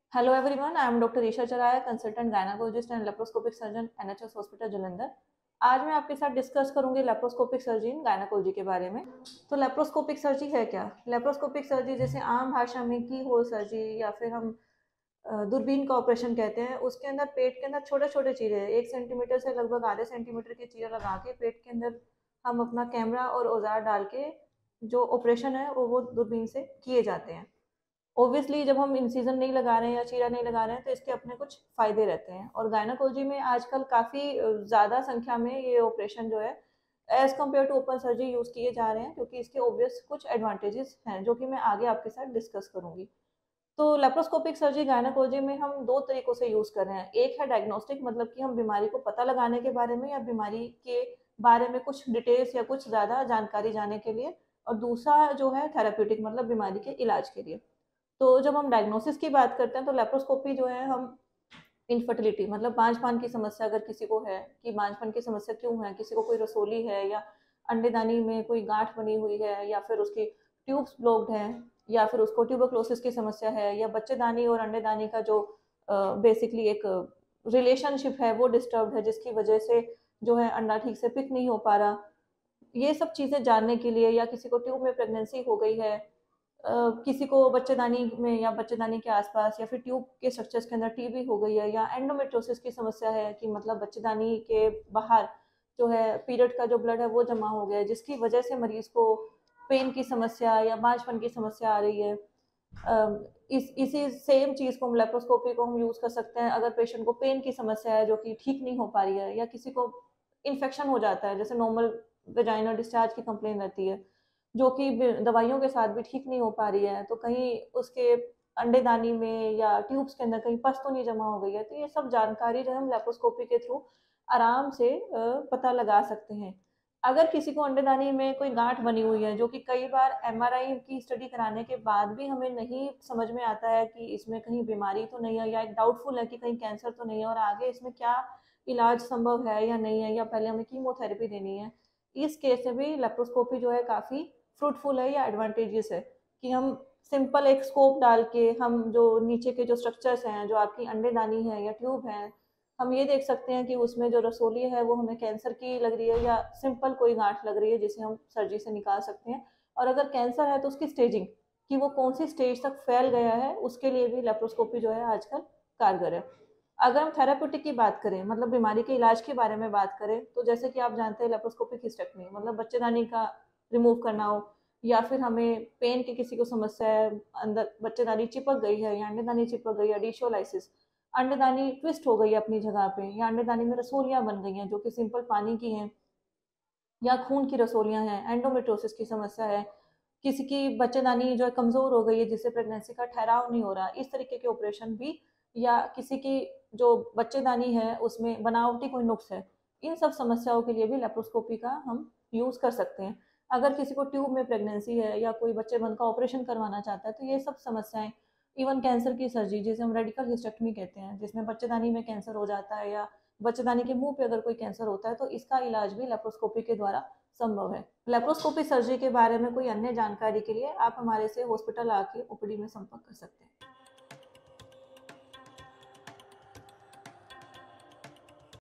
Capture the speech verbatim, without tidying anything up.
Hello everyone, I am doctor Isha Charaya, consultant gynaecologist and laparoscopic surgeon, NHS hospital Jalandhar. आज मैं आपके साथ डिस्कस करूंगी लेप्रोस्कोपिक सर्जरी इन गायनाकोलॉजी के बारे में। तो लेप्रोस्कोपिक सर्जरी है क्या? लेप्रोस्कोपिक सर्जरी जैसे आम भाषा में की होल सर्जरी या फिर हम अ, दूरबीन का ऑपरेशन कहते हैं। उसके अंदर पेट के अंदर छोटे छोटे चीरे, एक सेंटीमीटर से लगभग आधे सेंटीमीटर के चीरे लगा के पेट के अंदर हम अपना कैमरा और औजार डाल के जो ऑपरेशन है वो वो दूरबीन से किए जाते हैं। ऑब्वियसली जब हम इंसिजन नहीं लगा रहे हैं या चीरा नहीं लगा रहे हैं तो इसके अपने कुछ फायदे रहते हैं। और गायनाकोलॉजी में आजकल काफ़ी ज़्यादा संख्या में ये ऑपरेशन जो है as compared to open surgery use किए जा रहे हैं, क्योंकि इसके ऑब्वियस कुछ एडवांटेजेस हैं जो कि मैं आगे आपके साथ डिस्कस करूंगी। तो लेप्रोस्कोपिक सर्जरी गायनाकोलॉजी में हम दो तरीकों से यूज़ कर रहे हैं। एक है डायग्नोस्टिक, मतलब कि हम बीमारी को पता लगाने के बारे में या बीमारी के बारे में कुछ डिटेल्स या कुछ ज़्यादा जानकारी जानने के लिए। और दूसरा जो है थेराप्यूटिक, मतलब बीमारी के इलाज के लिए। तो जब हम डायग्नोसिस की बात करते हैं तो लेप्रोस्कोपी जो है हम इनफर्टिलिटी, मतलब बांझपन की समस्या अगर किसी को है कि बांझपन की समस्या क्यों है, किसी को कोई रसोली है या अंडेदानी में कोई गांठ बनी हुई है या फिर उसकी ट्यूब्स ब्लॉक्ड हैं या फिर उसको ट्यूबरक्लोसिस की समस्या है या बच्चेदानी और अंडेदानी का जो बेसिकली एक रिलेशनशिप है वो डिस्टर्ब है, जिसकी वजह से जो है अंडा ठीक से पिक नहीं हो पा रहा। ये सब चीज़ें जानने के लिए, या किसी को ट्यूब में प्रेगनेंसी हो गई है, अ, किसी को बच्चेदानी में या बच्चेदानी के आसपास या फिर ट्यूब के स्ट्रक्चर्स के अंदर टीबी हो गई है, या एंडोमेट्रोसिस की समस्या है कि मतलब बच्चेदानी के बाहर जो है पीरियड का जो ब्लड है वो जमा हो गया है, जिसकी वजह से मरीज को पेन की समस्या या बांझपन की समस्या आ रही है। अ, इस इसी सेम चीज़ को हम लेप्रोस्कोपी को हम यूज़ कर सकते हैं अगर पेशेंट को पेन की समस्या है जो कि ठीक नहीं हो पा रही है, या किसी को इन्फेक्शन हो जाता है, जैसे नॉर्मल वेजाइनल डिस्चार्ज की कंप्लेन रहती है जो कि दवाइयों के साथ भी ठीक नहीं हो पा रही है, तो कहीं उसके अंडेदानी में या ट्यूब्स के अंदर कहीं पस तो नहीं जमा हो गई है। तो ये सब जानकारी जो है हम लेप्रोस्कोपी के थ्रू आराम से अ, पता लगा सकते हैं। अगर किसी को अंडेदानी में कोई गांठ बनी हुई है जो कि कई बार एमआरआई की स्टडी कराने के बाद भी हमें नहीं समझ में आता है कि इसमें कहीं बीमारी तो नहीं है, या एक डाउटफुल है कि कहीं कैंसर तो नहीं है और आगे इसमें क्या इलाज संभव है या नहीं है, या पहले हमें कीमोथेरेपी देनी है, इस केस में भी लेप्रोस्कोपी जो है काफ़ी फ्रूटफुल है या एडवांटेजियस है कि हम सिंपल एक स्कोप डाल के हम जो नीचे के जो स्ट्रक्चर्स हैं, जो आपकी अंडेदानी है या ट्यूब है, हम ये देख सकते हैं कि उसमें जो रसोली है वो हमें कैंसर की लग रही है या सिंपल कोई गांठ लग रही है जिसे हम सर्जरी से निकाल सकते हैं। और अगर कैंसर है तो उसकी स्टेजिंग, कि वो कौन सी स्टेज तक फैल गया है, उसके लिए भी लेप्रोस्कोपी जो है आजकल कारगर है। अगर हम थेराप्यूटिक की बात करें, मतलब बीमारी के इलाज के बारे में बात करें, तो जैसे कि आप जानते हैं लेप्रोस्कोपिक हिस्टेक्टमी मतलब बच्चेदानी का रिमूव करना हो, या फिर हमें पेन की किसी को समस्या है, अंदर बच्चेदानी चिपक गई है या अंडेदानी चिपक गई है, डिशोलाइसिस, अंडेदानी ट्विस्ट हो गई है अपनी जगह पे, या अंडेदानी में रसोलियां बन गई हैं जो कि सिंपल पानी की हैं, या खून की रसोलियां हैं, एंडोमेट्रोसिस की समस्या है, किसी की बच्चेदानी जो है कमजोर हो गई है जिससे प्रेगनेंसी का ठहराव नहीं हो रहा, इस तरीके के ऑपरेशन भी, या किसी की जो बच्चेदानी है उसमें बनावटी कोई नुक्स है, इन सब समस्याओं के लिए भी लेप्रोस्कोपी का हम यूज कर सकते हैं। अगर किसी को ट्यूब में प्रेगनेंसी है या कोई बच्चे बंद का ऑपरेशन करवाना चाहता है तो ये सब समस्याएं, इवन कैंसर की सर्जरी जिसे हम रेडिकल हिस्टेक्टमी कहते हैं, जिसमें बच्चेदानी में कैंसर हो जाता है या बच्चेदानी के मुंह पे अगर कोई कैंसर होता है, तो इसका इलाज भी लेप्रोस्कोपी के द्वारा संभव है। लेप्रोस्कोपी सर्जरी के बारे में कोई अन्य जानकारी के लिए आप हमारे से हॉस्पिटल आके ओपीडी में संपर्क कर सकते हैं।